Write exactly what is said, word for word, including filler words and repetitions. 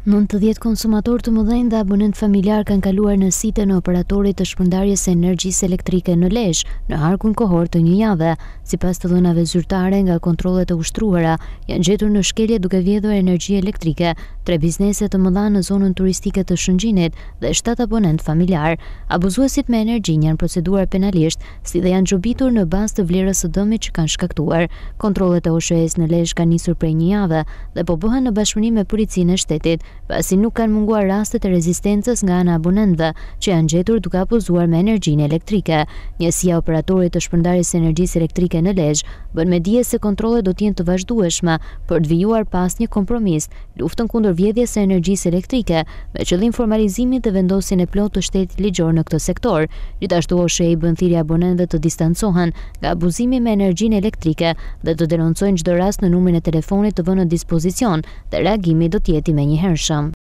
nëntëdhjetë konsumatorë të mëdhenj dhe abonent familjar kanë kaluar në sitën e operatorit të shpërndarjes së energjisë elektrike në Lezhë në harkun kohor të një jave. Sipas të dhënave zyrtare nga kontrollet e ushtruara, janë gjetur në shkelje duke vjedhur energji elektrike tre biznese të mëdha në zonën turistike të Shëngjinit dhe shtat abonent familjar. Abuzuesit me energji janë proceduar penalisht, si dhe janë xhobitur në bazë të vlerës së dëmit që kanë shkaktuar. Kontrollet e O S H E-s në Lezhë kanë nisur prej një jave dhe po bëhen në bashkëpunim me policinë e shtetit, pasi nuk kanë munguar rastet e rezistencës nga ana e abonentëve që janë gjetur duke abuzuar me energjinë elektrike. Njësia e operatorit të shpërndarjes së energjisë elektrike në Lezhë bën me dije se kontrollet do të jenë të vazhdueshme për të vijuar pas një kompromis luftën kundër vjedhjes së energjisë elektrike me qëllim formalizimit dhe vendosjen e plotë të shtetit ligjor në këtë sektor. Gjithashtu O S H E bën thirrje abonentëve të distancohen nga abuzimi me energjinë elektrike dhe të denoncojnë çdo rast në numrin e telefonit të vënë në dispozicion, dhe reagimi do të jetë i menjëhershëm.